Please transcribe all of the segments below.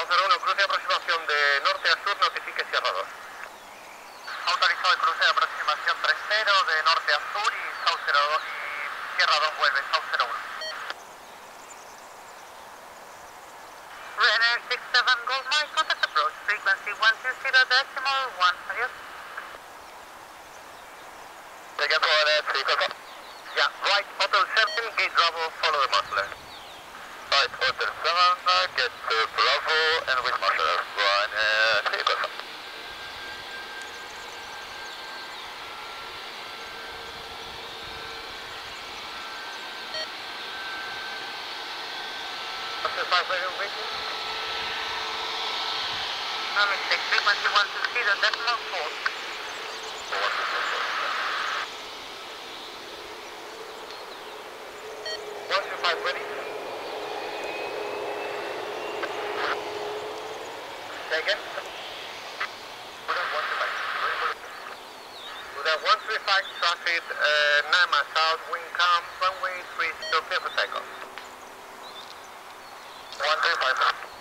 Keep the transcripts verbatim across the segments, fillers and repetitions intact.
cero uno, cruce de aproximación de norte a sur, notifique Sierra dos. Autorizado el cruce de aproximación tres cero de norte a sur y South cero dos y Sierra dos vuelve South cero uno. Ryanair six seven Gold Mike, contact approach, frequency one two zero decimal one, adiós. Take control at three, confirm. Yeah, right, Hotel seven, gate Bravo, follow the master. Right, Hotel seven, uh, get to Bravo and with master. One, uh, three, confirm. Master five, radio waiting. No mistake, frequency one two zero decimal four. one two five ready. Taken. one three five traffic, uh, Nama South, wind calm, runway three zero, clear for takeoff. one three five.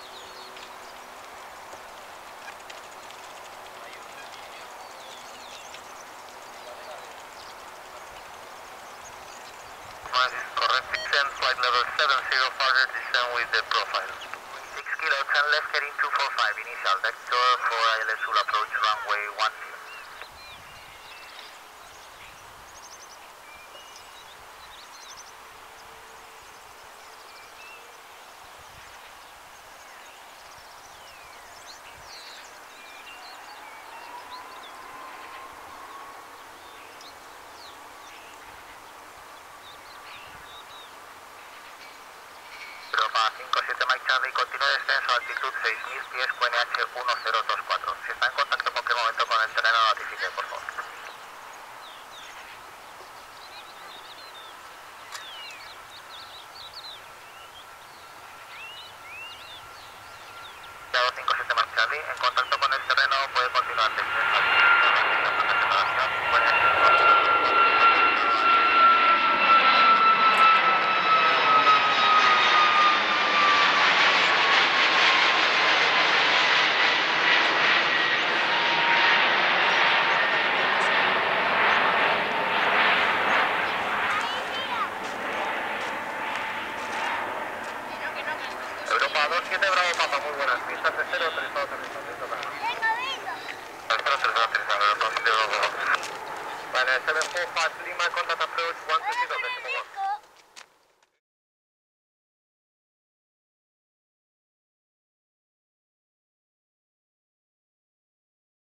Correct descent, flight level seven zero, further descent with the profile. six kilo ten left heading two four five, initial vector for I L S will approach runway one zero. cinco siete Mike Charlie, continúe descenso, altitud seis mil pies, Q N H uno cero dos cuatro. Si está en contacto en cualquier momento con el terreno, notifique, por favor. cinco siete Mike Charlie, en contacto con el terreno, puede continuar descenso, altitud